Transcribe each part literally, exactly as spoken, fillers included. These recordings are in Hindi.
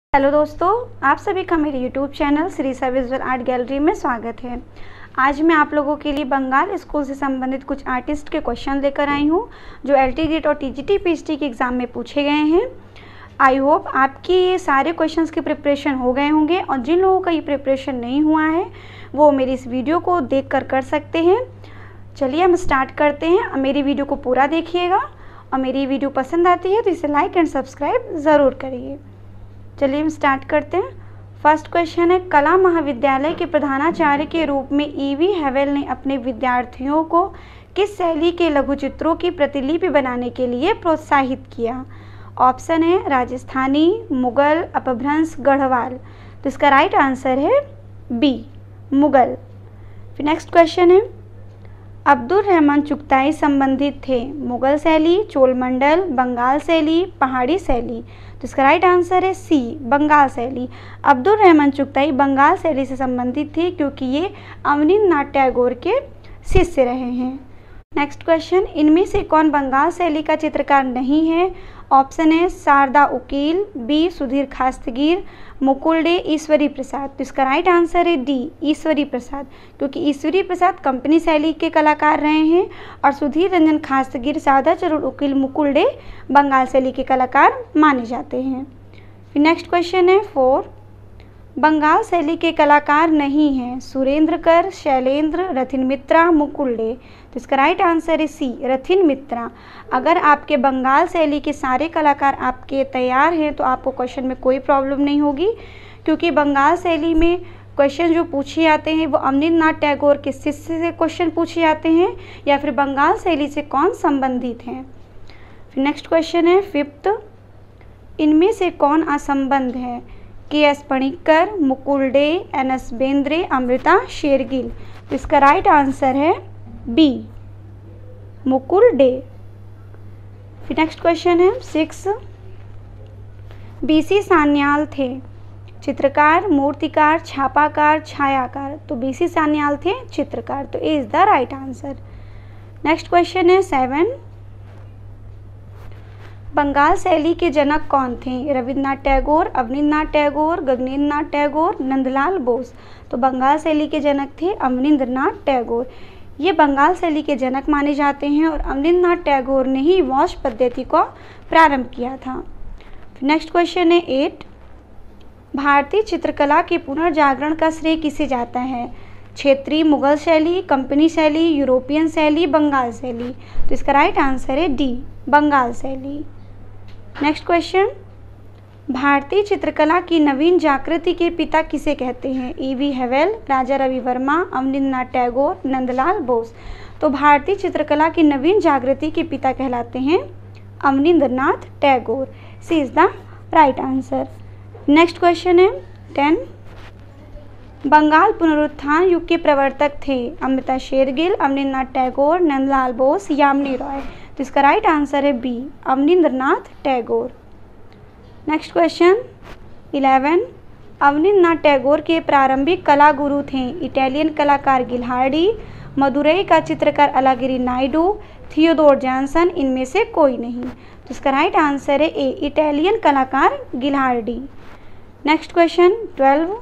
हेलो दोस्तों, आप सभी का मेरे यूट्यूब चैनल श्री सा विजुअल आर्ट गैलरी में स्वागत है। आज मैं आप लोगों के लिए बंगाल स्कूल से संबंधित कुछ आर्टिस्ट के क्वेश्चन लेकर आई हूँ जो एलटी गेट और टीजीटी पीएचडी के एग्ज़ाम में पूछे गए हैं। आई होप आपके ये सारे क्वेश्चंस की प्रिपरेशन हो गए होंगे और जिन लोगों का ये प्रिपरेशन नहीं हुआ है वो मेरी इस वीडियो को देख कर कर सकते हैं। चलिए हम स्टार्ट करते हैं। मेरी वीडियो को पूरा देखिएगा और मेरी वीडियो पसंद आती है तो इसे लाइक एंड सब्सक्राइब ज़रूर करिए। चलिए हम स्टार्ट करते हैं। फर्स्ट क्वेश्चन है, कला महाविद्यालय के प्रधानाचार्य के रूप में ईवी हेवेल ने अपने विद्यार्थियों को किस शैली के लघुचित्रों की प्रतिलिपि बनाने के लिए प्रोत्साहित किया? ऑप्शन है राजस्थानी, मुगल, अपभ्रंश, गढ़वाल। तो इसका राइट आंसर है बी, मुगल। फिर नेक्स्ट क्वेश्चन है, अब्दुल रहमान चुगताई संबंधित थे मुगल शैली, चोलमंडल, बंगाल शैली, पहाड़ी शैली। तो इसका राइट आंसर है सी, बंगाल शैली। अब्दुल रहमान चुगताई बंगाल शैली से संबंधित थे क्योंकि ये अवनींद्रनाथ टैगोर के शिष्य रहे हैं। नेक्स्ट क्वेश्चन, इनमें से कौन बंगाल शैली का चित्रकार नहीं है? ऑप्शन है शारदा उकील, बी सुधीर खास्तगीर, मुकुल डे, ईश्वरी प्रसाद। तो इसका राइट आंसर है डी, ईश्वरी प्रसाद, क्योंकि ईश्वरी प्रसाद कंपनी शैली के कलाकार रहे हैं और सुधीर रंजन खास्तगीर, शारदा चरण उकील, मुकुल डे बंगाल शैली के कलाकार माने जाते हैं। फिर नेक्स्ट क्वेश्चन है फोर, बंगाल शैली के कलाकार नहीं हैं सुरेंद्र कर, शैलेंद्र, रथिन मित्रा, मुकुल डे। तो इसका राइट आंसर है सी, रथिन मित्रा। अगर आपके बंगाल शैली के सारे कलाकार आपके तैयार हैं तो आपको क्वेश्चन में कोई प्रॉब्लम नहीं होगी, क्योंकि बंगाल शैली में क्वेश्चन जो पूछे जाते हैं वो अवनींद्रनाथ टैगोर के शिष्य से क्वेश्चन पूछे जाते हैं या फिर बंगाल शैली से कौन संबंधित हैं। फिर नेक्स्ट क्वेश्चन है फिफ्थ, इनमें से कौन असंबद्ध है? K S Panikkar, Mukul De, N S Bendre, Amrita Shergil. तो इसका राइट आंसर है बी, मुकुल डे। फिर नेक्स्ट क्वेश्चन है सिक्स, बीसी सान्याल थे चित्रकार, मूर्तिकार, छापाकार, छायाकार। तो बीसी सान्याल थे चित्रकार, तो A is the right answer. Next question है सेवन, बंगाल शैली के जनक कौन थे? रविन्द्रनाथ टैगोर, अवनींद्रनाथ टैगोर, गगनेन्द्रनाथ टैगोर, नंदलाल बोस। तो बंगाल शैली के जनक थे अवनींद्रनाथ टैगोर। ये बंगाल शैली के जनक माने जाते हैं और अवनींद्रनाथ टैगोर ने ही वॉश पद्धति को प्रारंभ किया था। नेक्स्ट क्वेश्चन है एट, भारतीय चित्रकला के पुनर्जागरण का श्रेय किसे जाता है? क्षेत्रीय मुगल शैली, कंपनी शैली, यूरोपियन शैली, बंगाल शैली। तो इसका राइट आंसर है डी, बंगाल शैली। नेक्स्ट क्वेश्चन, भारतीय चित्रकला की नवीन जागृति के पिता किसे कहते हैं? EV Havell, Raja Ravi Varma, Abanindranath Tagore, Nandlal Bose. तो भारतीय चित्रकला की नवीन जागृति के पिता कहलाते हैं Abanindranath Tagore. C is the right answer. Next question है टेन, बंगाल पुनरुत्थान युग के प्रवर्तक थे अमृता शेरगिल, अवनींद्रनाथ टैगोर, नंदलाल बोस, यामिनी रॉय। तो इसका राइट आंसर है B, Abanindranath Tagore. Next question eleven, Abanindranath Tagore के प्रारंभिक कला गुरु थे इटालियन कलाकार गिल्हार्डी, मदुरई का चित्रकार अलागिरी नायडू, थियोडोर जॉनसन। इनमें से कोई नहीं। तो इसका राइट आंसर है ए, इटालियन कलाकार Ghilardi. Next question twelve,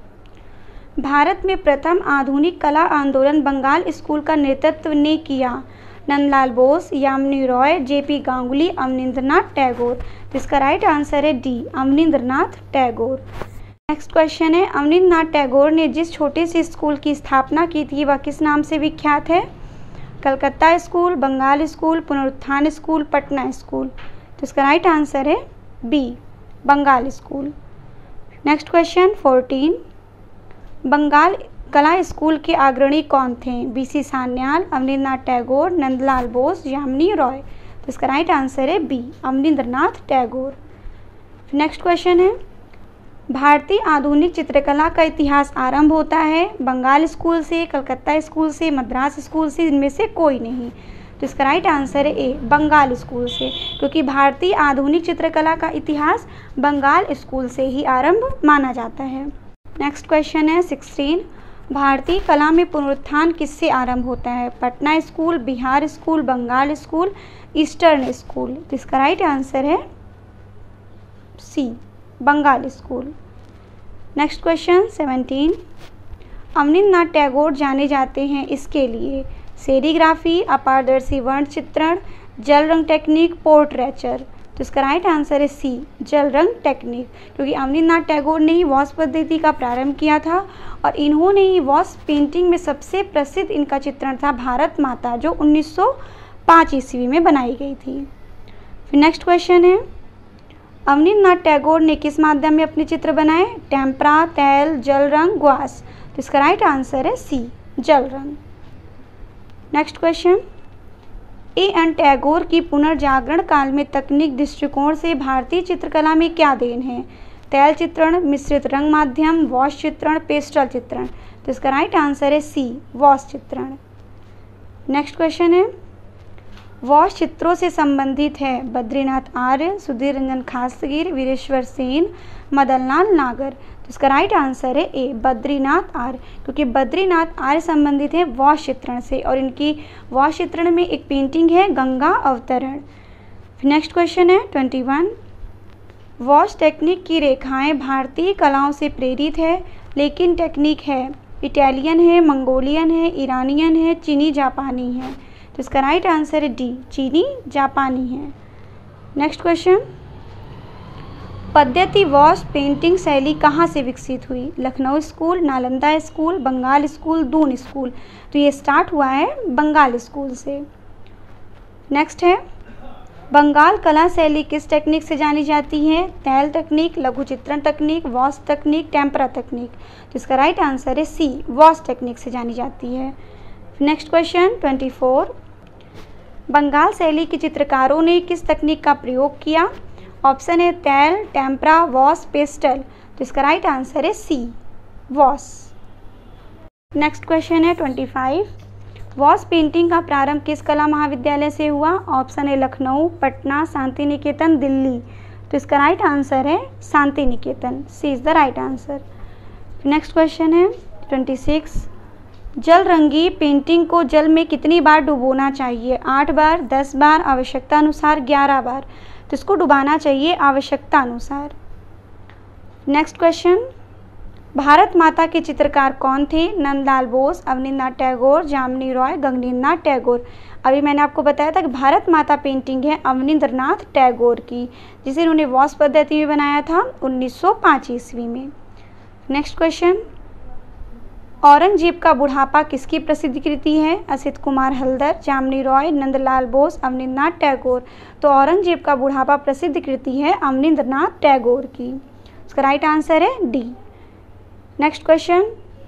Bharat में प्रथम आधुनिक कला आंदोलन बंगाल स्कूल का नेतृत्व ने किया? नंदलाल बोस, यामिनी रॉय, जेपी गांगुली, अवनींद्रनाथ टैगोर। तो इसका राइट आंसर है D, Abanindranath Tagore. Next question है, अवनींद्रनाथ टैगोर ने जिस छोटे से स्कूल की स्थापना की थी वह किस नाम से विख्यात है? कलकत्ता स्कूल, बंगाल स्कूल, पुनरुत्थान स्कूल, पटना स्कूल। तो इसका राइट आंसर है B, Bengal school. Next question fourteen, Bengal कला स्कूल के अग्रणी कौन थे? बीसी सान्याल, अवनींद्रनाथ टैगोर, नंदलाल बोस, यामिनी रॉय। तो इसका राइट आंसर है B, Abanindranath Tagore. Next question है, भारतीय आधुनिक चित्रकला का इतिहास आरंभ होता है बंगाल स्कूल से, कलकत्ता स्कूल से, मद्रास स्कूल से। इनमें से कोई नहीं। तो इसका राइट आंसर है ए, बंगाल स्कूल से, क्योंकि भारतीय आधुनिक चित्रकला का इतिहास बंगाल स्कूल से ही आरंभ माना जाता है। नेक्स्ट क्वेश्चन है सिक्सटीन, भारतीय कला में पुनरुत्थान किससे आरंभ होता है? Patna school, Bihar school, Bengal school, eastern school. तो इसका राइट आंसर है C, Bengal school. Next question seventeen, Abanindranath Tagore जाने जाते हैं इसके लिए? सेरीग्राफी, अपारदर्शी वर्ण चित्रण, जल रंग टेक्निक, पोर्ट्रेचर। तो इसका राइट आंसर है सी, जल रंग टेक्निक, क्योंकि अवनींद्रनाथ टैगोर ने ही वॉश पद्धति का प्रारंभ किया था और इन्होंने ही वॉश पेंटिंग में सबसे प्रसिद्ध इनका चित्रण था भारत माता, जो उन्नीस सौ पाँच ईस्वी में बनाई गई थी। फिर नेक्स्ट क्वेश्चन है, अवनींद्रनाथ टैगोर ने किस माध्यम में अपने चित्र बनाए? टेम्परा, तैल, जल रंग, ग्वास। तो इसका राइट आंसर है सी, जल रंग। Next question, A N Tagore की पुनर्जागरण काल में तकनीक दृष्टिकोण से भारतीय चित्रकला में क्या देन है? तैल चित्रण, मिश्रित रंग माध्यम, वॉश चित्रण, पेस्टल चित्रण। तो इसका राइट आंसर है सी, वॉश चित्रण। नेक्स्ट क्वेश्चन है, वॉश चित्रों से संबंधित है बद्रीनाथ आर्य, सुधीर रंजन खासगीर, वीरेश्वर सेन, मदनलाल नागर। तो इसका राइट आंसर है ए, बद्रीनाथ आर्य, क्योंकि बद्रीनाथ आर्य संबंधित है वॉश चित्रण से और इनकी वॉश चित्रण में एक पेंटिंग है गंगा अवतरण। नेक्स्ट क्वेश्चन है ट्वेंटी वन, वॉश टेक्निक की रेखाएं भारतीय कलाओं से प्रेरित है, लेकिन टेक्निक है इटालियन है, मंगोलियन है, ईरानियन है, चीनी जापानी है। तो इसका राइट आंसर है डी, चीनी जापानी है। नेक्स्ट क्वेश्चन, पद्धति वॉश पेंटिंग शैली कहाँ से विकसित हुई? Lucknow school, Nalanda school, Bengal school, Doon school. तो ये स्टार्ट हुआ है बंगाल स्कूल से। नेक्स्ट है, बंगाल कला शैली किस टेक्निक से जानी जाती है? तैल तकनीक, लघु चित्रण तकनीक, वॉश तकनीक, टेम्परा तकनीक। तो इसका राइट आंसर है सी, वॉश टेक्निक से जानी जाती है। Next question twenty four, Bengal शैली के चित्रकारों ने किस तकनीक का प्रयोग किया? ऑप्शन है तैल, टेम्परा, वॉश, पेस्टल। तो इसका राइट आंसर है सी, वॉश। नेक्स्ट क्वेश्चन है ट्वेंटी फाइव, वॉश पेंटिंग का प्रारंभ किस कला महाविद्यालय से हुआ? ऑप्शन है लखनऊ, पटना, शांति निकेतन, दिल्ली। तो इसका राइट आंसर है Santiniketan, C is the right answer. Next question है ट्वेंटी सिक्स, जल रंगी पेंटिंग को जल में कितनी बार डुबोना चाहिए? आठ बार, दस बार, आवश्यकता अनुसार ग्यारह बार। तो इसको डुबाना चाहिए आवश्यकता अनुसार। नेक्स्ट क्वेश्चन, भारत माता के चित्रकार कौन थे? नंदलाल बोस, अवनींद्रनाथ टैगोर, जामिनी रॉय, गगनेंद्रनाथ टैगोर। अभी मैंने आपको बताया था कि भारत माता पेंटिंग है अवनींद्रनाथ टैगोर की, जिसे इन्होंने वॉश पद्धति में बनाया था उन्नीस सौ पाँच ईस्वी में। नेक्स्ट क्वेश्चन, औरंगजेब का बुढ़ापा किसकी प्रसिद्ध कृति है? असित कुमार हल्दर, जामिनी रॉय, नंदलाल बोस, अवनींद्रनाथ टैगोर। तो औरंगजेब का बुढ़ापा प्रसिद्ध कृति है अवनींद्रनाथ टैगोर की। इसका राइट आंसर है D. Next question,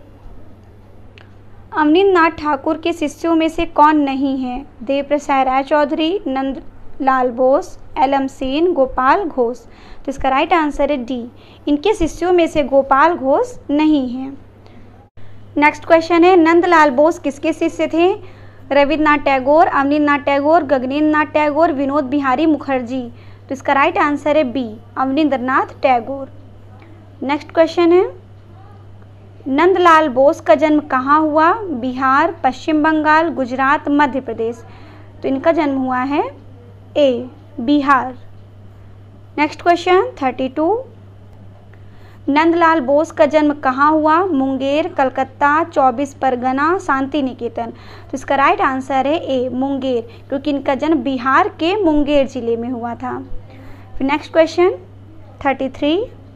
Abanindranath Thakur के शिष्यों में से कौन नहीं है? Deb Prasad Roy Chowdhury, Nandalal Bose, L M Sen, Gopal Ghosh. तो इसका राइट आंसर है डी, इनके शिष्यों में से गोपाल घोष नहीं है। नेक्स्ट क्वेश्चन है, नंदलाल बोस किसके शिष्य थे? रविन्द्रनाथ टैगोर, अवनींद्रनाथ टैगोर, गगनेंद्रनाथ टैगोर, विनोद बिहारी मुखर्जी। तो इसका राइट आंसर है B, Abanindranath Tagore. Next question है, नंदलाल बोस का जन्म कहाँ हुआ? बिहार, पश्चिम बंगाल, गुजरात, मध्य प्रदेश। तो इनका जन्म हुआ है A, Bihar. Next question thirty two, Nandalal Bose का जन्म कहाँ हुआ? मुंगेर, कलकत्ता, चौबीस परगना, शांति निकेतन। तो इसका राइट आंसर है ए, मुंगेर, क्योंकि इनका जन्म बिहार के मुंगेर जिले में हुआ था। फिर नेक्स्ट क्वेश्चन थर्टी थ्री,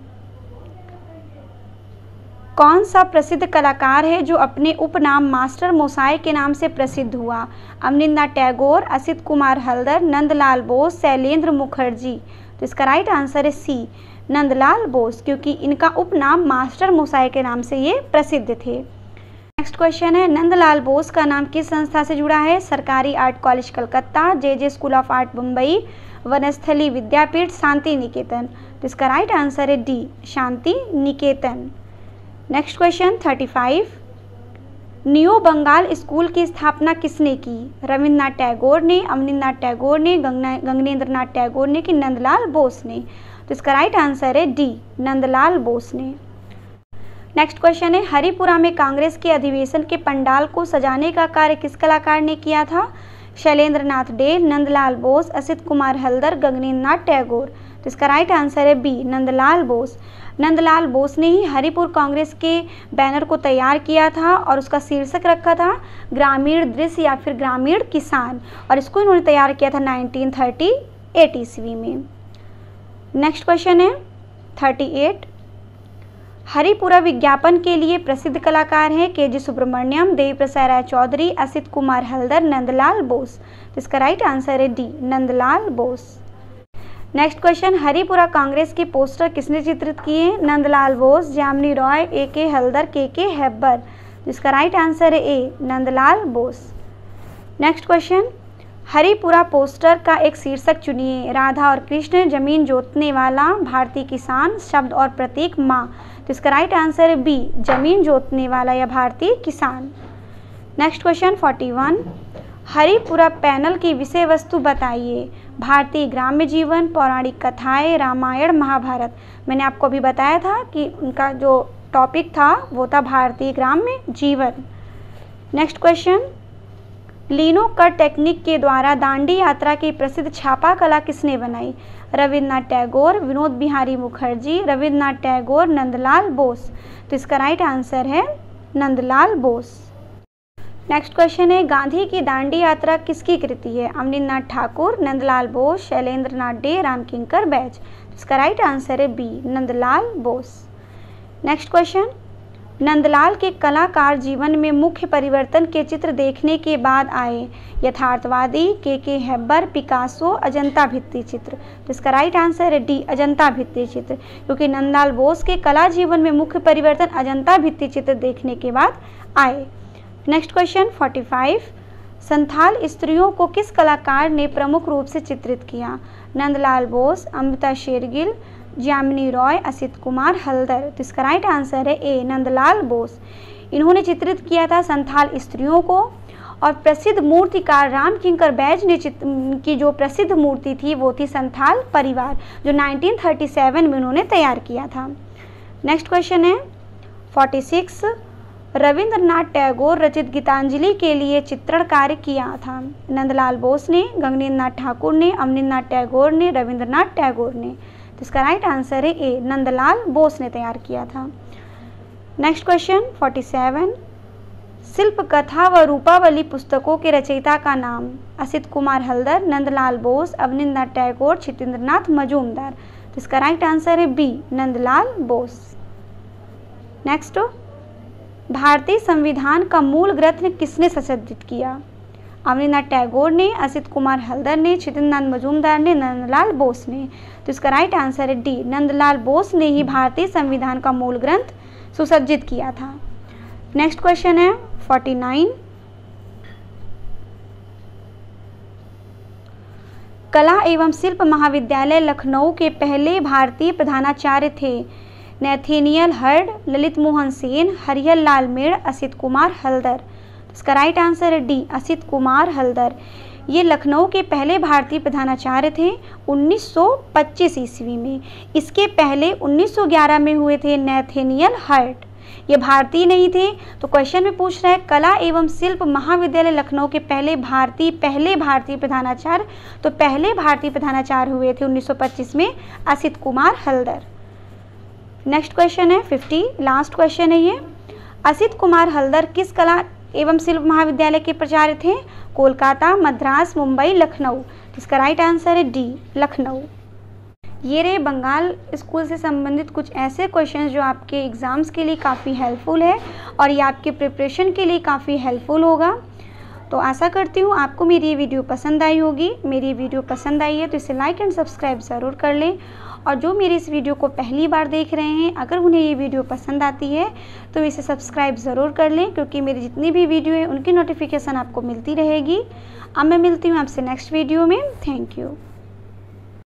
कौन सा प्रसिद्ध कलाकार है जो अपने उपनाम मास्टर मोसाई के नाम से प्रसिद्ध हुआ? अवनींद्रनाथ टैगोर, असित कुमार हल्दर, नंदलाल बोस, शैलेंद्र मुखर्जी। तो इसका राइट आंसर है सी, नंदलाल बोस, क्योंकि इनका उपनाम मास्टर मोसाई के नाम से ये प्रसिद्ध थे। नेक्स्ट क्वेश्चन है, नंदलाल बोस का नाम किस संस्था से जुड़ा है? सरकारी art college Calcutta, J J school of art Mumbai, Banasthali Vidyapith, Santiniketan. तो इसका राइट आंसर है D, Santiniketan. Next question thirty five, new Bengal school की स्थापना किसने की? रविन्द्रनाथ टैगोर ने, अवनींद्रनाथ टैगोर ने, गगनेंद्रनाथ टैगोर ने कि नंदलाल बोस ने? तो इसका राइट आंसर है डी, नंदलाल बोस ने। नेक्स्ट क्वेश्चन है, हरिपुरा में कांग्रेस के अधिवेशन के पंडाल को सजाने का कार्य किस कलाकार ने किया था? शैलेंद्र नाथ डे, नंदलाल बोस, असित कुमार हल्दर, गगनेंद्रनाथ टैगोर। तो तो इसका राइट आंसर है बी, नंदलाल बोस। नंदलाल बोस ने ही हरिपुर कांग्रेस के बैनर को तैयार किया था और उसका शीर्षक रखा था ग्रामीण दृश्य या फिर ग्रामीण किसान, और इसको इन्होंने तैयार किया था नाइनटीन थर्टी एट ईस्वी में। नेक्स्ट क्वेश्चन है थर्टी एट। हरिपुरा विज्ञापन के लिए प्रसिद्ध कलाकार हैं के जी सुब्रमण्यम, देवी प्रसाद राय चौधरी, असित कुमार हल्दर, नंदलाल बोस। तो इसका राइट आंसर है D, Nandalal Bose. Next question, Haripura Congress के पोस्टर किसने चित्रित किए? नंदलाल बोस, जामिनी रॉय, ए के हल्दर, के के हेब्बर। तो इसका राइट आंसर है A, Nandalal Bose. Next question, Haripura poster का एक शीर्षक चुनिए। राधा और कृष्ण, जमीन जोतने वाला, भारतीय किसान, शब्द और प्रतीक, माँ। तो इसका राइट आंसर है बी, जमीन जोतने वाला या भारतीय किसान। Next question forty one. Haripura panel की विषय वस्तु बताइए। भारतीय ग्राम्य जीवन, पौराणिक कथाएं, रामायण, महाभारत। मैंने आपको अभी बताया था कि उनका जो टॉपिक था वो था भारतीय ग्राम्य जीवन। Next question, lino cut technique के द्वारा दांडी यात्रा की प्रसिद्ध छापा कला किसने बनाई? रविन्द्रनाथ टैगोर, विनोद बिहारी मुखर्जी, रविन्द्रनाथ टैगोर, नंदलाल बोस। तो इसका राइट आंसर है नंदलाल बोस। नेक्स्ट क्वेश्चन है, गांधी की दांडी यात्रा किसकी कृति है? अवनींद्रनाथ ठाकुर, नंदलाल बोस, शैलेंद्र नाथ डे, रामकिंकर बैज। इसका राइट आंसर है B, Nandalal Bose. Next question, Nandalal के कलाकार जीवन में मुख्य परिवर्तन के चित्र देखने के बाद आए। यथार्थवादी, के के हेब्बर, पिकासो, अजंता भित्ति चित्र। तो इसका राइट आंसर है डी, अजंता भित्ति चित्र, क्योंकि नंदलाल बोस के कला जीवन में मुख्य परिवर्तन अजंता भित्ति चित्र देखने के बाद आए। Next question forty five. Santhal स्त्रियों को किस कलाकार ने प्रमुख रूप से चित्रित किया? नंदलाल बोस, अमृता शेरगिल, जामिनी रॉय, असित कुमार हल्दर। तो इसका राइट आंसर है ए, नंदलाल बोस। इन्होंने चित्रित किया था संथाल स्त्रियों को, और प्रसिद्ध मूर्तिकार रामकिंकर बैज ने की जो प्रसिद्ध मूर्ति थी वो थी संथाल परिवार, जो नाइनटीन थर्टी सेवन में उन्होंने तैयार किया था। नेक्स्ट क्वेश्चन है फोर्टी सिक्स। रविंद्रनाथ टैगोर रचित गीतांजलि के लिए चित्रण कार्य किया था। नंदलाल बोस ने, गगनेंद्रनाथ ठाकुर ने, अवनींद्रनाथ टैगोर ने, रविंद्रनाथ टैगोर ने। तो इसका राइट आंसर है ए, नंदलाल बोस ने तैयार किया था। Next question forty seven. शिल्प कथा व रूपावली पुस्तकों के रचयिता का नाम? असित कुमार हल्दर, नंदलाल बोस, अवनींद्रनाथ टैगोर, छितेंद्रनाथ मजूमदार। तो इसका राइट आंसर है बी, नंदलाल बोस। नेक्स्ट, भारतीय संविधान का मूल ग्रंथ किसने संशोधित किया? अवनींद्रनाथ टैगोर ने, असित कुमार हल्दर ने, छितेंद्रनाथ मजूमदार ने, नंदलाल बोस ने। तो इसका राइट आंसर है डी, नंदलाल बोस ने ही भारतीय संविधान का मूल ग्रंथ सुसज्जित किया था। नेक्स्ट क्वेश्चन है फोर्टी नाइन। कला एवं शिल्प महाविद्यालय लखनऊ के पहले भारतीय प्रधानाचार्य थे? Nathaniel Heard, Lalit Mohan Sen, Harihar Lal Medh, Asit Kumar Haldar. इसका राइट आंसर है डी, असित कुमार हल्दर। ये लखनऊ के पहले भारतीय प्रधानाचार्य थे उन्नीस सौ पच्चीस ईस्वी में। इसके पहले उन्नीस सौ ग्यारह में हुए थे नैथेनियल हर्ड, ये भारतीय नहीं थे। तो क्वेश्चन में पूछ रहा है कला एवं शिल्प महाविद्यालय लखनऊ के पहले भारतीय पहले भारतीय प्रधानाचार्य, तो पहले भारतीय प्रधानाचार्य हुए थे उन्नीस सौ पच्चीस में असित कुमार हल्दर। नेक्स्ट क्वेश्चन है फिफ्टी, लास्ट क्वेश्चन है ये। असित कुमार हल्दर किस कला एवं शिल्प महाविद्यालय के प्राचार्य थे? कोलकाता, मद्रास, मुंबई, लखनऊ। इसका राइट आंसर है डी, लखनऊ। ये रहे बंगाल स्कूल से संबंधित कुछ ऐसे क्वेश्चंस जो आपके एग्ज़ाम्स के लिए काफ़ी हेल्पफुल है और ये आपके प्रिपरेशन के लिए काफ़ी हेल्पफुल होगा। तो आशा करती हूँ आपको मेरी ये वीडियो पसंद आई होगी। मेरी ये वीडियो पसंद आई है तो इसे लाइक एंड सब्सक्राइब ज़रूर कर लें, और जो मेरी इस वीडियो को पहली बार देख रहे हैं अगर उन्हें ये वीडियो पसंद आती है तो इसे सब्सक्राइब ज़रूर कर लें, क्योंकि मेरी जितनी भी वीडियो है उनकी नोटिफिकेशन आपको मिलती रहेगी। अब मैं मिलती हूँ आपसे नेक्स्ट वीडियो में। Thank you.